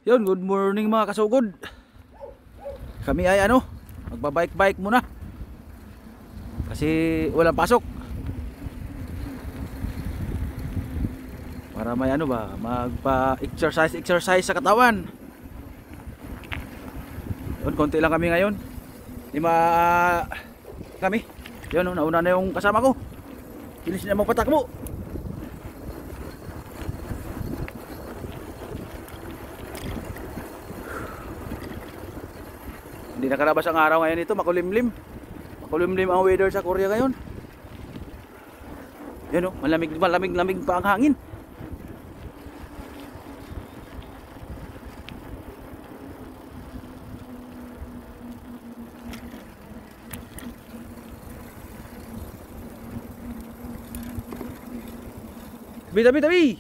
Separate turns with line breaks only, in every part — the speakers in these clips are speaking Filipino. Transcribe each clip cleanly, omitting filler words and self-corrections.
Yun, good morning mga kasugod. Kami ay magbabike-bike muna. Kasi walang pasok. Para may magpa-exercise sa katawan. Yun, konti lang kami ngayon. Kami. Yun, nauna na yung kasama ko. Bilis na magpatakbo. Hindi nakalabas ang araw ngayon ito, makulimlim. Makulimlim ang weather sa Korea ngayon. Yan malamig pa ang hangin. Tabi.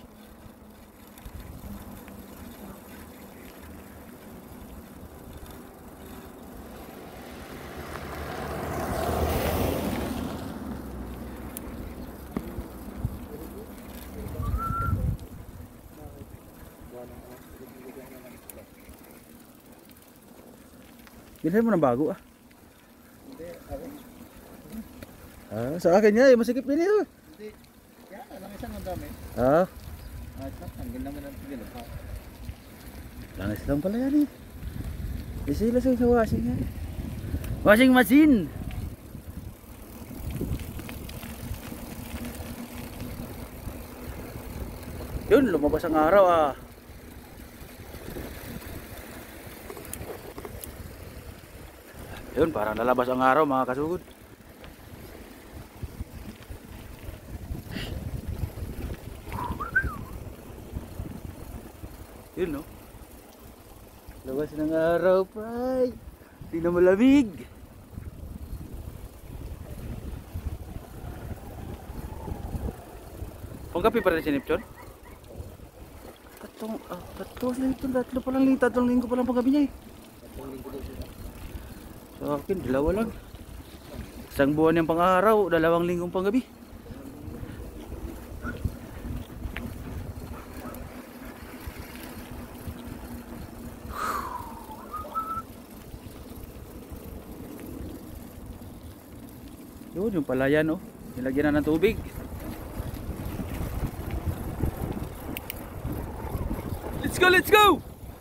Bilhin mo ng bago
Hindi, ako.
Sa akin niya, masikip din ito.
Hindi. Yan, lang isang ang dami. Tanggal naman ang tigil.
Langis lang pala yan Sila sa washing yan. Washing machine. Yun, lumabas ang araw Yun, parang lalabas ang araw mga kasugod. Yun labas ng araw, pray. Hindi na malamig. Panggabi pa rin si Neptune? Tatlo pa lang tatlong linggo pa lang panggabi niya Sa akin, dalawa lang. Isang buwan yung pang-araw, 2 linggong panggabi. Yun, yung palayan nilagyan na ng tubig. Let's go!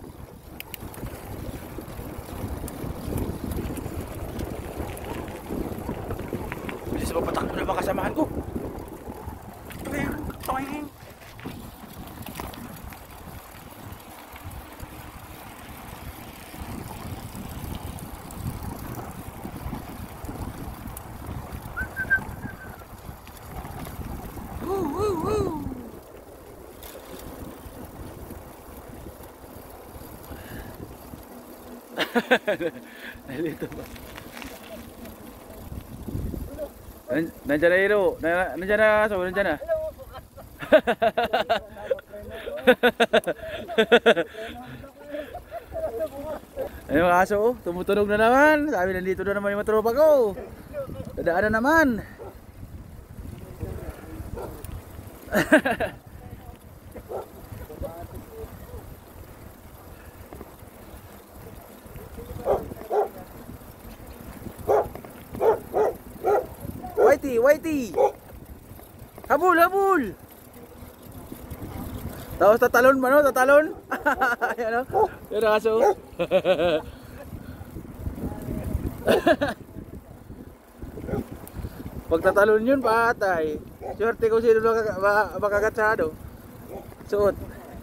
Bilis mapatakbo na mga kasamahan ko. Toing. Woo. Nalito ba? Nandiyan na Hiro. Nandiyan na aso. Nandiyan na. Ayun ang aso tumutunog na naman. Sabi nandito na naman yung matropa ko. Dadaan na naman. Whitey! Habol! Tapos tatalon mo tatalon? Ayan Pero aso. Pag tatalon yun, patay. Swerte kung sino makakatsado. Suot.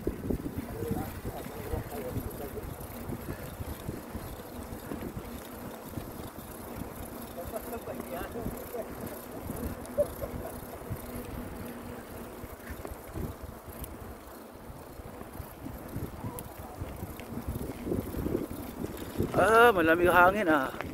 Malamig ang hangin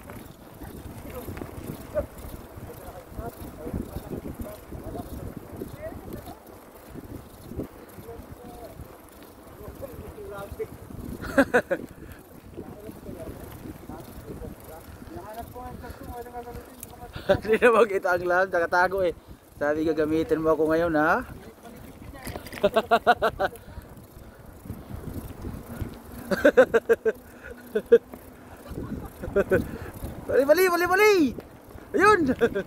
Hindi na makita ang lahat, nakatago Sabi gagamitin mo ako ngayon Bali, bali, bali, bali! Ayun!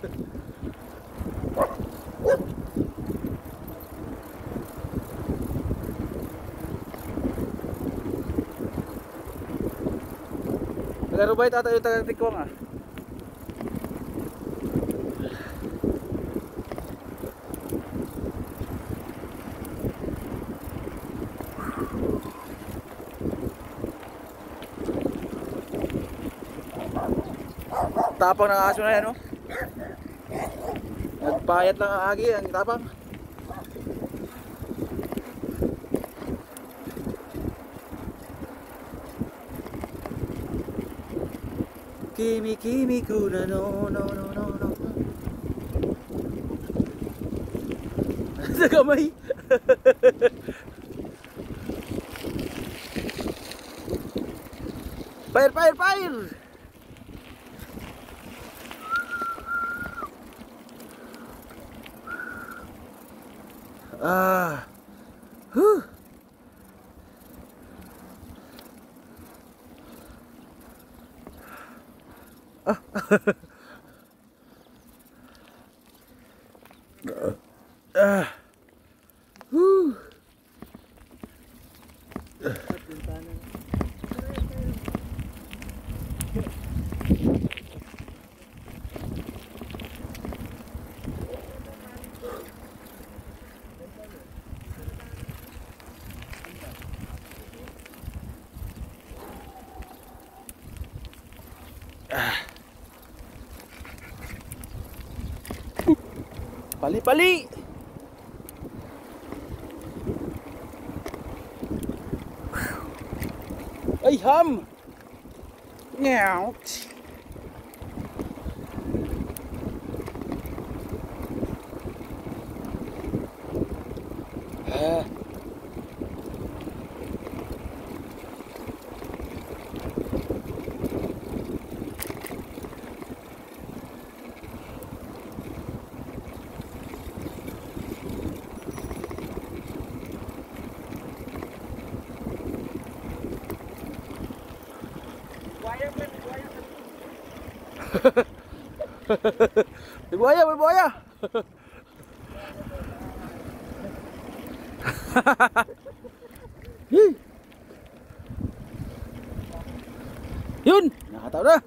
Taga-Rubay tata yung taga-Tikwang ah. Tapang ng aso na yan, oh. Nagpayat lang ang agi, ang tapang. Kimi kimi kuna no no no no no. Sa kamay. Fire, fire, fire! Ah. Huh. Ah. Ah. Huh. Pali-pali. Ay ham. Meow. Ah. May buhaya, may buhaya. Yun, nakataw na.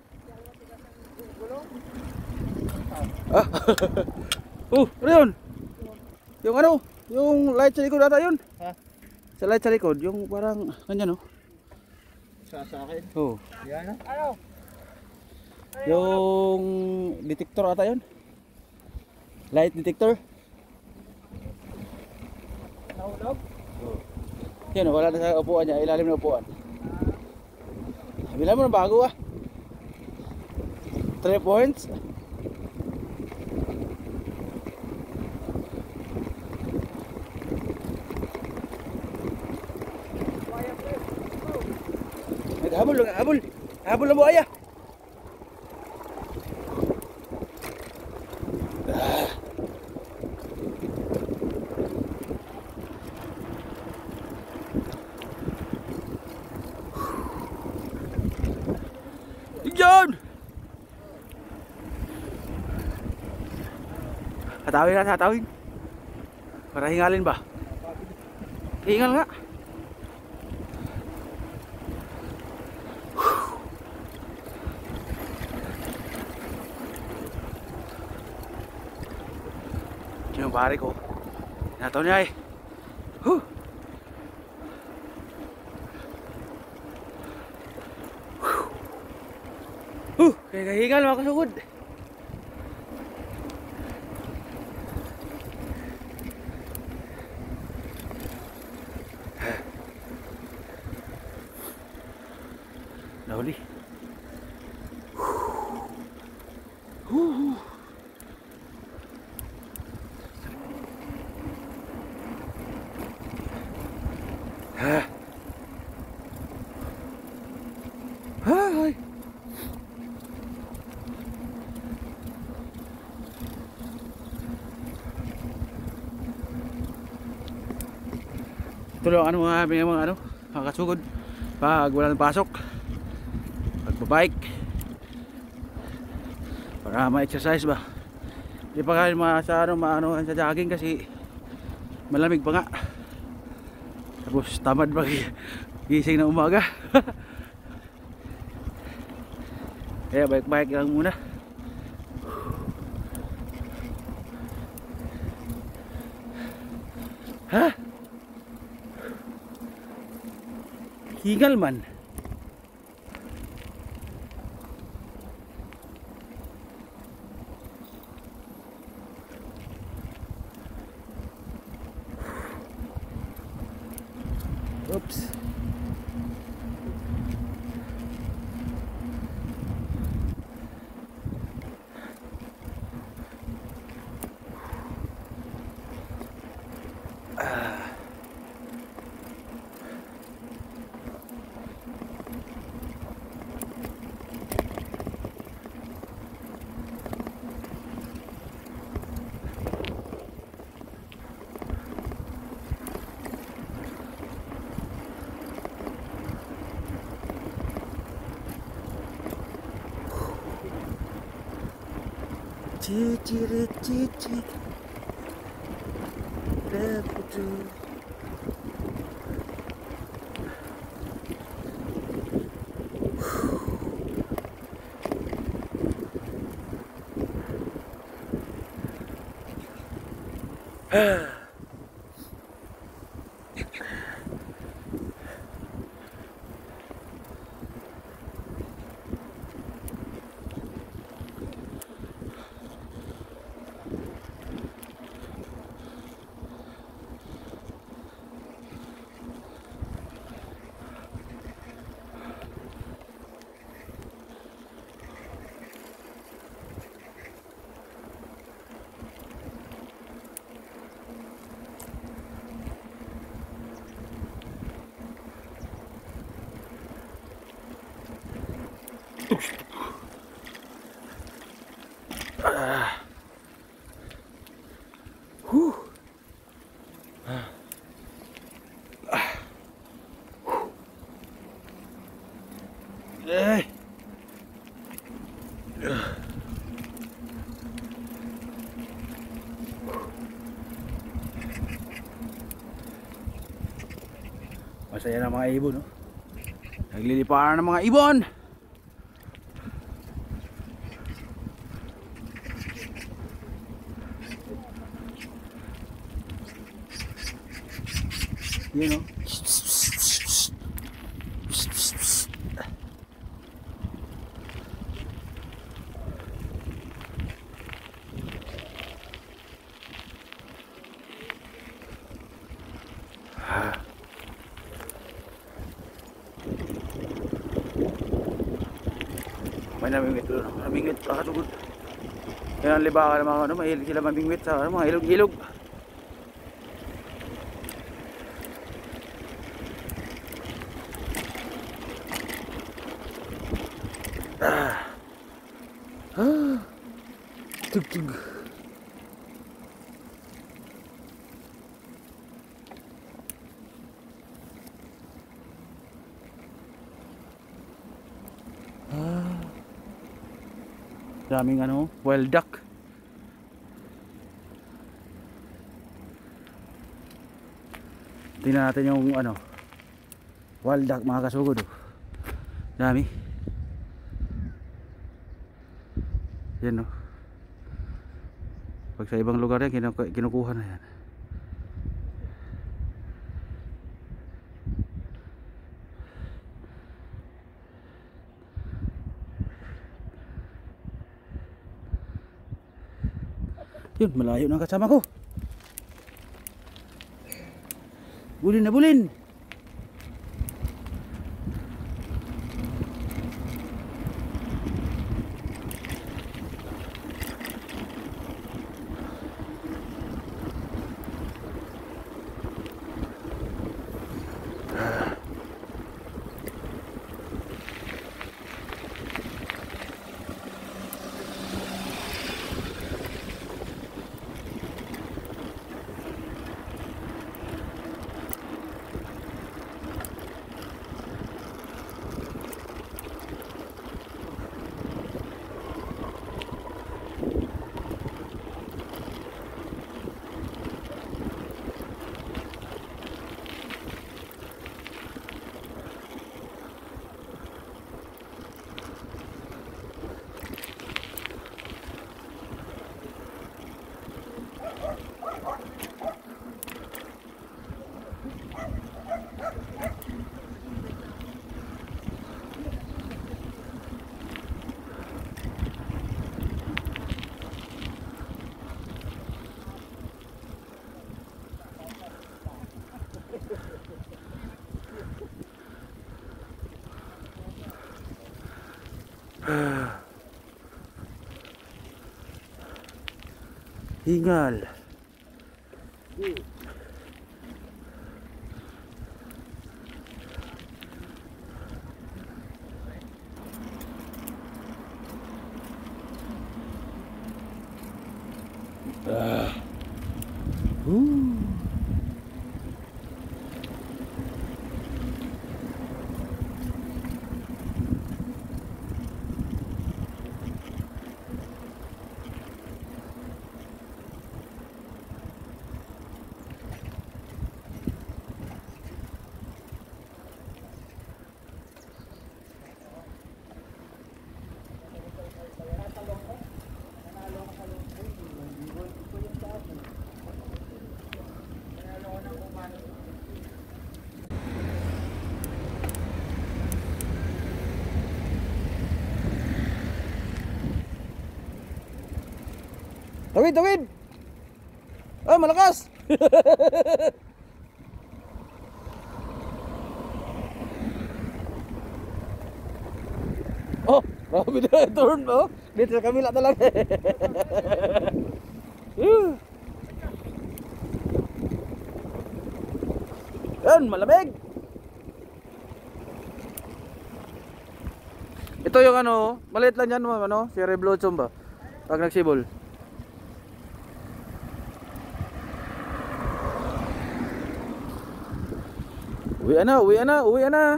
Ah. Ano yun? Yung ano? Yung light sa likod ata yun?
Ha?
Sa light sa likod, yung parang ganyan, no?
Sa akin?
Oh.
Yan na? Ano?
Yung detector ata yun? Light detector?
Nahulog?
Yan, wala na sa upuan niya, ilalim na upuan. Bila mo na bago ah. 3 points. Habol lang, habol. Habol na buhaya. Diyan! Hatawin na, hatawin. Para hingalin ba? Hingal nga. Yung pare ko. Nataw niya eh. Huh. Kaya kahingal mga kasugod. Nahuli. Ay. Tulungan mo mga ano, mga kasugod. pag walang pasok, pagbabike para ma-exercise ba. Hindi pa kayo maano sa jogging kasi malamig pa nga, tapos tamad ba gising na umaga. Kaya bike lang muna. Ha? Hingal man. Oops. Cicit begitu. Masaya na mga ibon, no? Nagliliparan ng mga ibon. Yun, no? May namingwit doon, namingwit kakasugod. Kaya ang libakan ng mga ano, mahilig sila mamingwit sa mga ilog-ilog. Tug-tug. Daming ano, wild duck. Tingnan natin yung ano, wild duck mga kasugod. Dami. Yan, no. Pag sa ibang lugar yan, kinukuha na yan. Yun, malayo na kasama ko. Bulin na bulin. Hingal. Tawid, tawid! Ah, malakas! Oh, grabe na turn, oh. Dito sa kabila talaga. Yan, malamig! Ito yung ano, maliit lang yan, ano, cherry blossom ba? Pag nagsibol. Uwian na, uwian na, uwian na.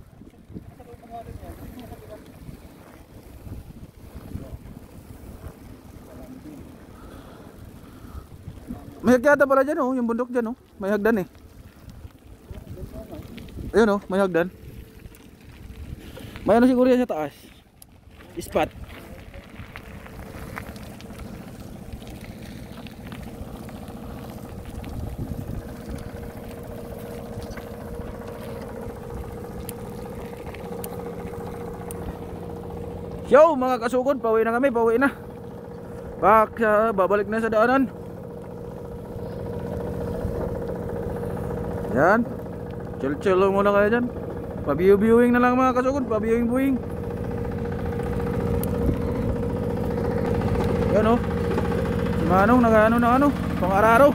May hagdan pala dyan, oh, yung bundok dyan, oh. May hagdan eh. Ayun, oh, may hagdan. May ano siguro yan sa taas. Spot. Yo mga kasukod, pauwi na kami, pauwi na. Babalik na sa daanan. Yan. Chill-chill lang muna kayo dyan. Pa-viewing na lang mga kasukod, pa-viewing. Yan o. Si Manong nag-ano na ano, pang-araro.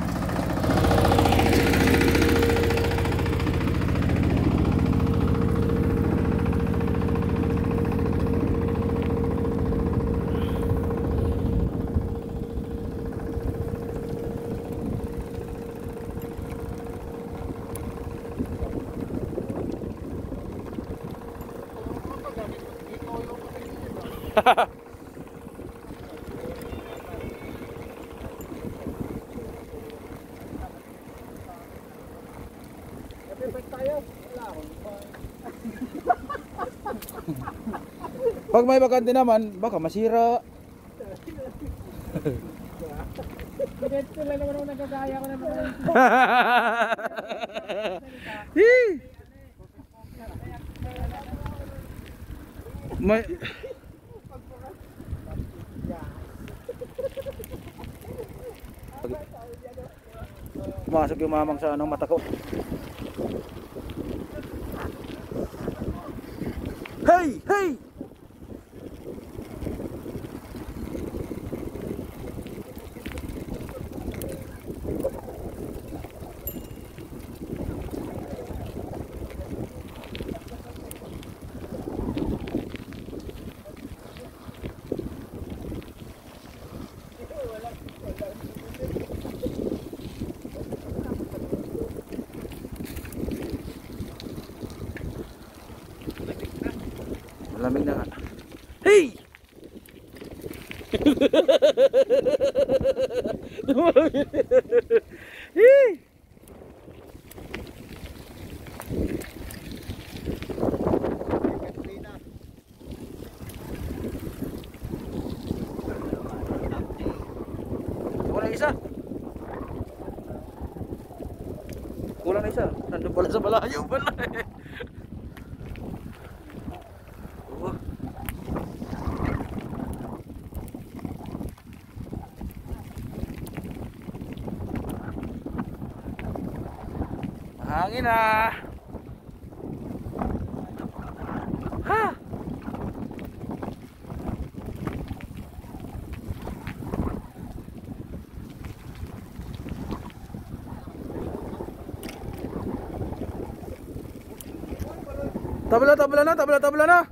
Pag may bakante naman, baka masira.
Dito lang naman ako nagkagaya ko na naman.
May pumasok yung mamang sa anong mata ko. Hey! Hey! Malamig na nga. Hey! Hey! Kulang isa. Kulang isa. Nandun pala sa malayo pala eh. Hangin na. Ha. Tabla, tabla na, tabla, tabla na.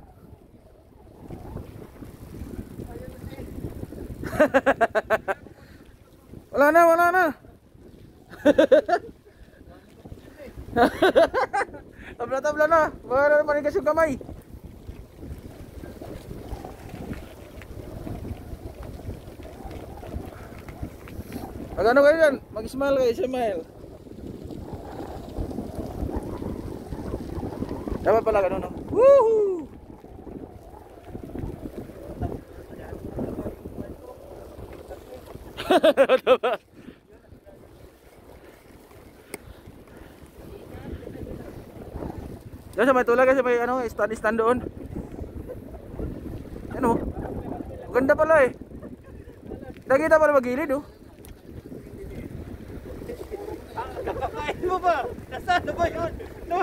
Wala na, wala na. Tabla, tabla na. Baka na manigas yung kamay. Magano kayo dyan? Mag-smile kayo, smile. Dapat pala ganun, no? Woohoo! Diyan sa may tulay kasi may ano, stand doon. Ano? Maganda pala eh. Nakita pala magilid oh.
Nakakain mo ba? Nasaan na ba yun?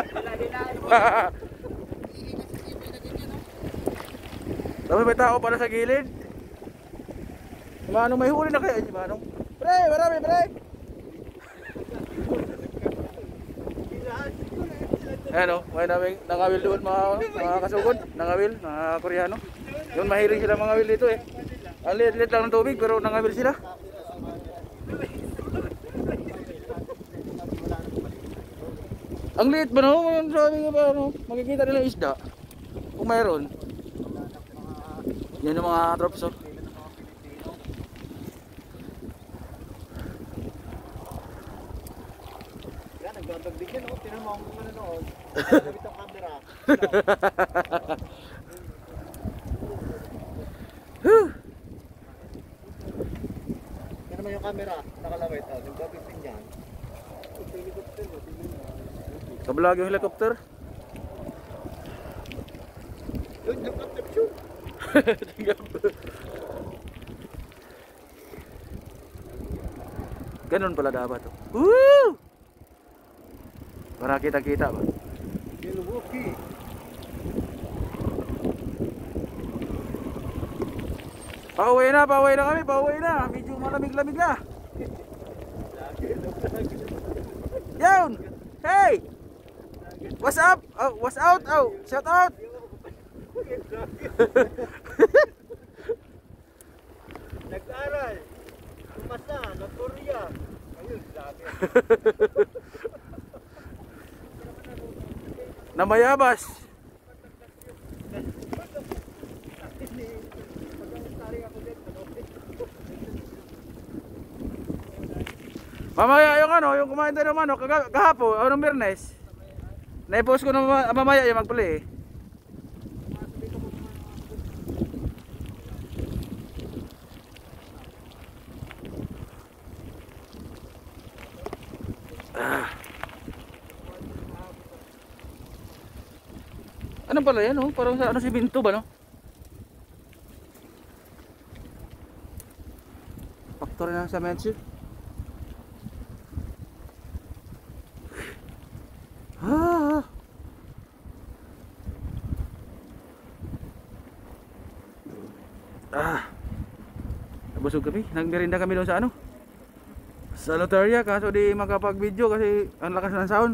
Tapos may tao pala sa gilid. Si Manong may huli na kaya si Manong. Pre, marami pre. Ayan o, may naming nangawil doon mga kasugod. Nangawil, mga Koreano. Yun mahilig sila mga wil dito eh. Ang liit-liit lang ng tubig pero nangawil sila. Ang liit ba no? Sabi nga ba ano? Makikita nila isda. Kung mayroon. Yan yung mga drops oh.
Yan, nagdodog din yan oh. Tinamang ko na noon. Nagdodog ang camera. Yan naman yung camera. Nakalawit oh. Nagdodog din yan.
Kabalag yung helicopter.
Yun, helicopter shoot.
Ganun pala dapat oh. Woo! Para kita-kita ba?
Milwaukee.
Pauwi na kami, pauwi na. Medyo malamig-lamig na. Yun! Hey! What's up? Oh, what's out? Oh, shout out!
Nag-aral. Pumasa. Nag-Korea. Ayun, lagi.
Namayabas. Mamaya yung ano, yung kumain tayo ng manok kahapon, anong Biyernes. Na-post ko na mamaya yung magpuli eh. Ano pala yan oh? Parang sa ano si Binto ba no? Factory ng Samensi. Nabusog kami, nagmerinda kami doon sa ano? Sa loteria, kaso di makapag-video kasi ang lakas ng sound.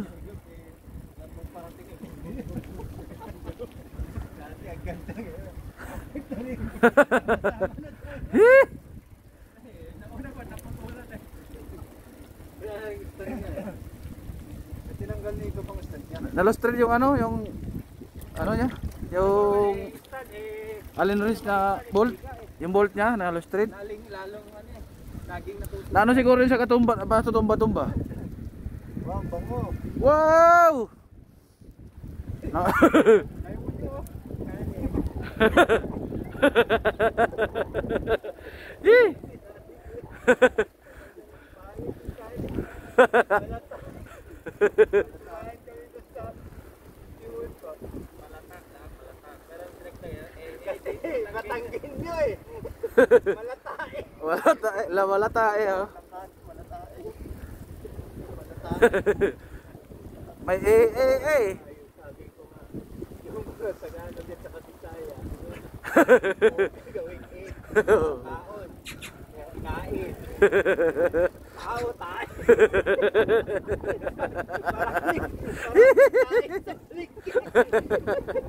Tinanggal ni ito pang stand yan.
Nalostrate yung ano, yung ano niya, yung allen wrench na bolt, yung bolt niya nalostrate.
Lalong ano eh, laging natutuwa.
Na ano siguro yun sa katumba, basta tumba-tumba.
Wow, bango.
Wow!
Ayaw mo nyo.
Eh!
Matanggin nyo eh. Malatae.
Malatae oh.
Malatae.
May
Sabi ko nga, yung sa gano din sa Kasisaya. Gawin kaon. Kain. Tao tayo. Parang tayo sa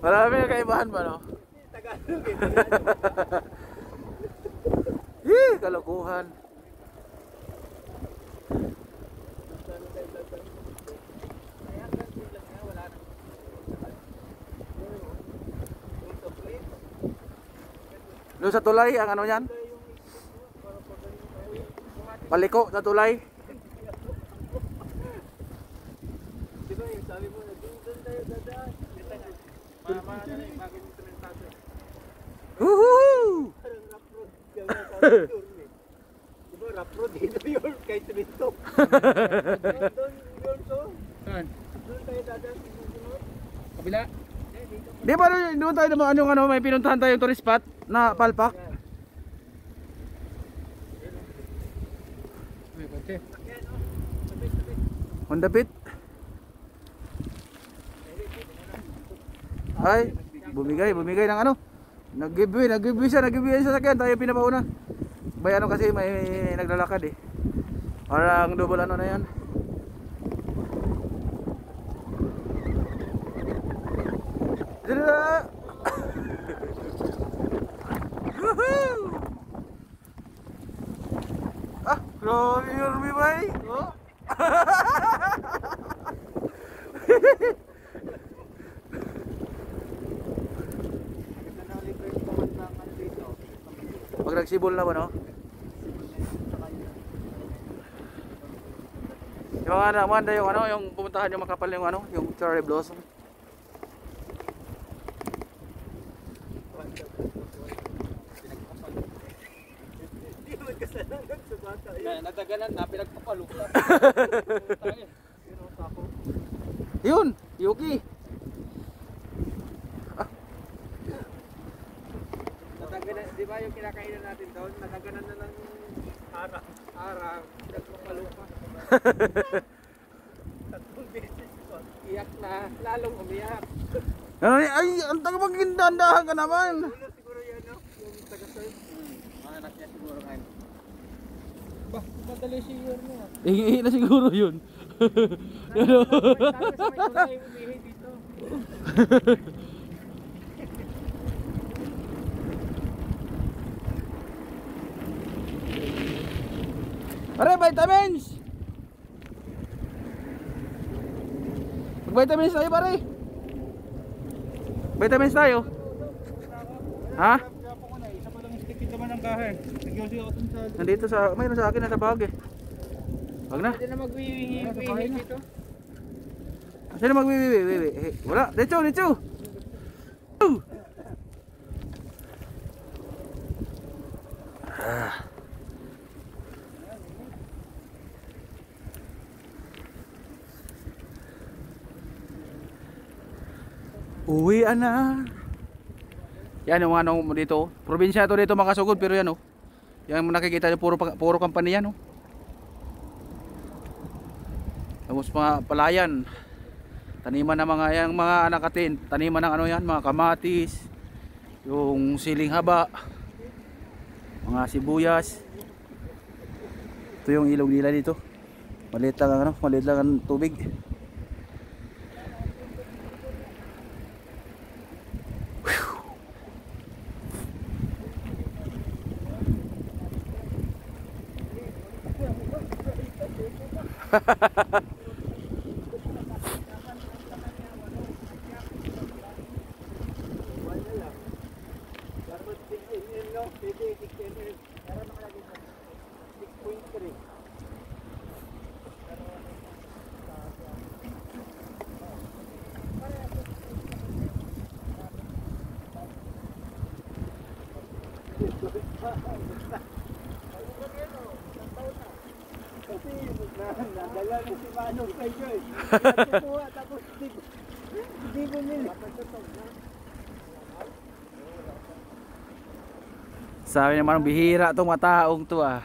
Marami na kaibahan ba, no?
Tagalog eh.
Kalokohan. Doon sa tulay, ang ano yan? Paliko sa tulay.
Diba yung sabi mo na doon tayo dadaan. Mama na rin, bagong sementado.
Woohoo!
Parang rough road. Diba rough road dito yun, kahit semento. Doon yun to. Doon tayo dadaan. Kabila?
Di ba doon tayo naman ano, may pinuntahan tayong tourist spot na palpak? Honda Beat. Ay, bumigay ng ano. Nag-give siya sa sakyan, tayo pinapauna. Bay ano kasi may naglalakad eh. Parang double ano na yan. Dila. Grabe yun, Bibay. Oh. Pag nagsibol na ba, no? Yung ano, Amanda, yung ano, yung pumuntahan yung makapal yung ano, yung cherry blossom.
Natagalan na, pinagpapalok lang.
Yun, Yuki.
Natagalan, di ba yung kinakainan natin doon? Natagalan na ng arang, pinagpapalok pa. Tatlong beses ko. Iyak na, lalong umiyak.
Ay, ang taga magkindandahan ka naman.
Siguro yan, no? Yung taga-serve. Mga anak niya siguro ngayon. Madali siguro mo.
Ihi na siguro yun.
Sabi sa may tulay, umihi dito.
Pare, vitamins! Mag-vitamins tayo, pare. Vitamins tayo. Ha?
Isa pa lang stick ito man ang kahe. Nagyosi ako dun sa...
Nandito sa, mayroon sa akin na sa bag eh. Wag na.
Hindi na magwiwihi dito.
Sino magwiwiwi? Wala, dito. Uwi na. Yan yung ano mo dito. Probinsya to dito Makasugod pero yan oh. Yan nakikita niyo puro company yan oh. Tapos mga palayan. Taniman ng mga yang mga anak atin, taniman ng ano yan, mga kamatis, yung siling haba, mga sibuyas. Ito yung ilog nila dito. Maliit lang ang tubig.
Nadala na si Manong kayo eh. Kukuha tapos hindi bumili.
Sabi naman bihira tong mga taong to ah.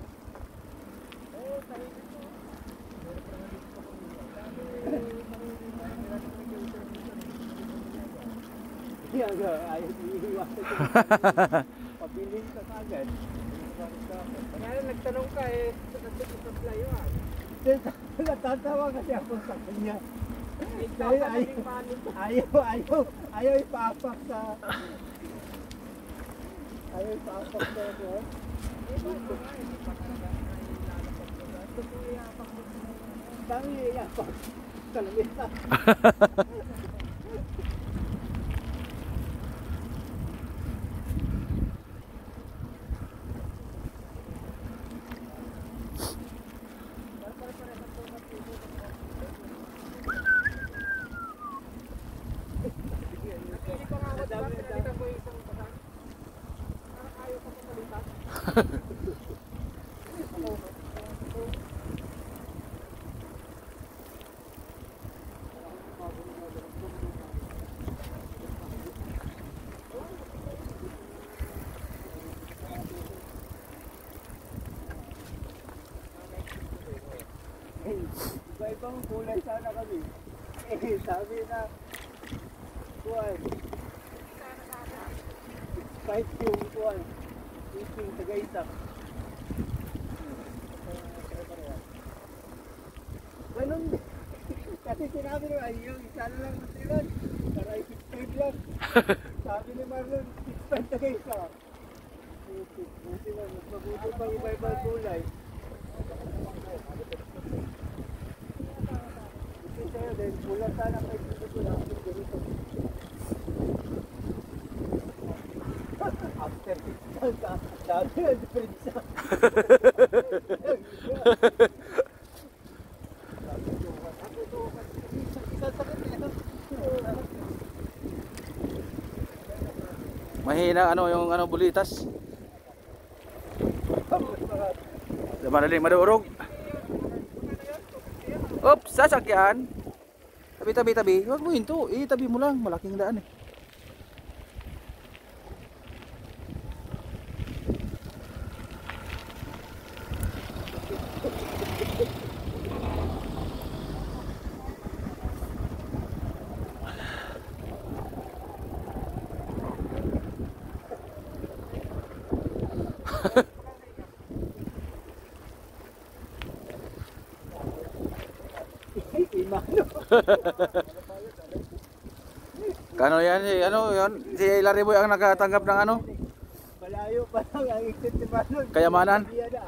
Ayaw iiwasan ko. Pabiling ka kagad. Kaya nagtanong ka eh, sa supply yun. Natatawa kasi ako sa kanya. Ayaw ipapak sa... Ayaw ipapak sa... Dami iyapak. Kalamit na. Iba-ibang kulay sana kami. Sabi na, kuwan. Kahit yung kuwan. Yung Tagaytap. Ganun din. Kasi sinabi nyo, ay yung isa na lang masilan. Para 6.5 lang. Sabi ni Marlon, 6.5 Tagaytap. Buti lang, mas mabuti pang iba-ibang kulay. Sa'yo din, kulang sana kayo dito ko lang ganito. After 6 months, sabi na difference siya.
Mahina ano yung ano bulitas. Madaling madurog. Oops, sasakyan. Tabi. Huwag mo hinto. Tabi mo lang. Malaking daan eh. Kano yan si Larry Boy ang nakatanggap ng ano?
Malayo pa lang ang exit ni Marlon.
Kayamanan.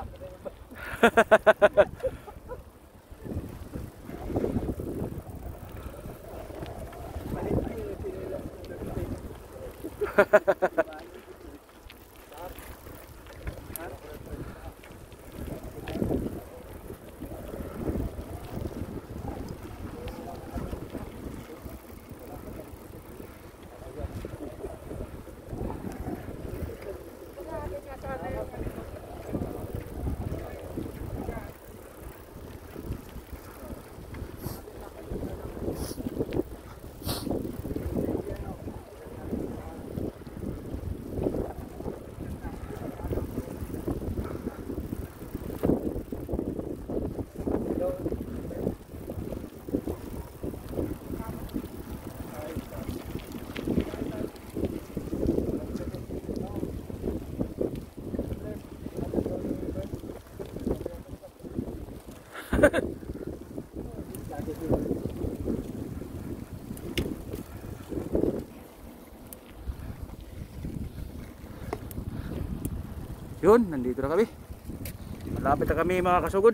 Yun, nandito na kami. Malapit na kami mga kasugod.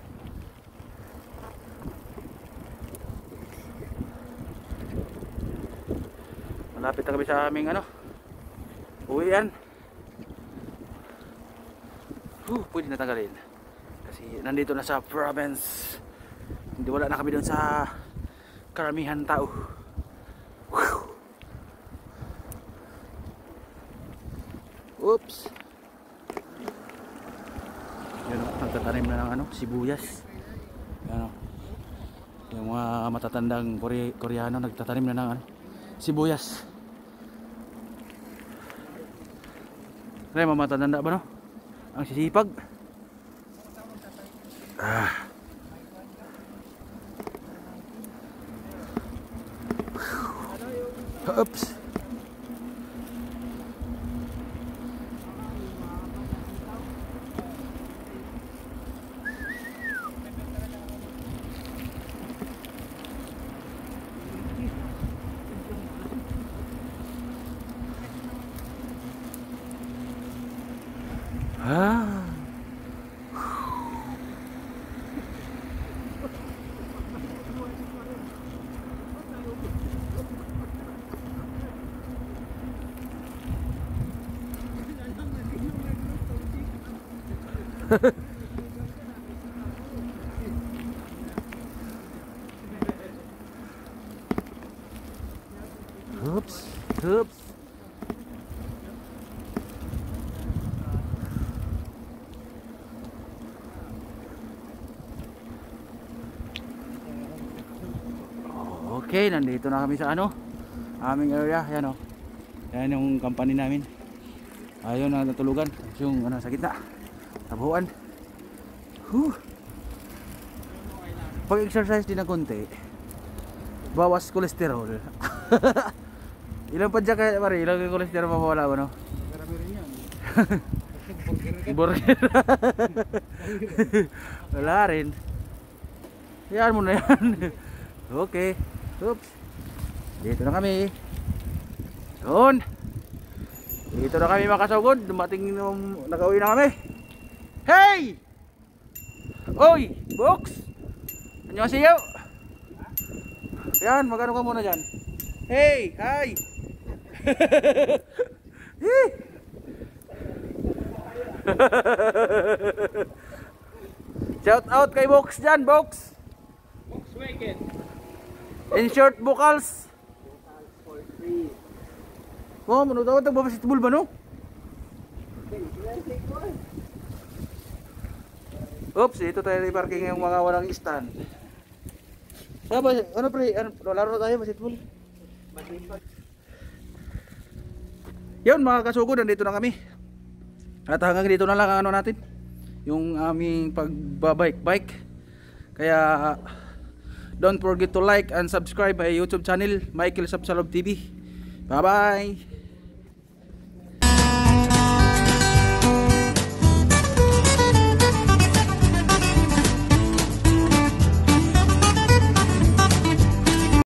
Malapit na kami sa aming ano, uwian. Pwede na tanggalin. Kasi nandito na sa province. Hindi, wala na kami doon sa karamihan tao. Oops. Yun, nagtatanim na ng ano, sibuyas. Ano, yung mga matatandang Koreano nagtatanim na ng ano, sibuyas. Kaya mga matatanda ba no? Ang sisipag. Oops. Oops, oops. Okay, nandito na kami sa ano, aming area. Yan o, yan yung company namin. Ayun na natulugan, yung ano, sa gitna, tabuhan. Pag exercise din ng konti, bawas kolesterol. Ilang pa dyan kaya pare, ilang kolesterol mawawala mo, no?
Marami rin yan.
Burger. Wala rin. Yan mo na yan. Okay. Oops. Dito na kami. Doon. Dito na kami makasugod. Dumating nung nakauwi na kami. Hey! Oy! Box! Annyeonghaseyo! Yan, magano ka muna dyan. Hey! Hi! Shout out kay Box dyan, Box!
Volkswagen.
In short, vocals. Oh, mano daw tag basketball ba no? Oops, ito tayo i-parking yung mga walang stand. Sabi, ano pre, ano, laro tayo basketball. Yun mga kasugod, nandito na kami. At hanggang dito na lang ang ano natin, yung aming pagbabike. Kaya don't forget to like and subscribe my YouTube channel, Michael Sapsalov TV. Bye bye.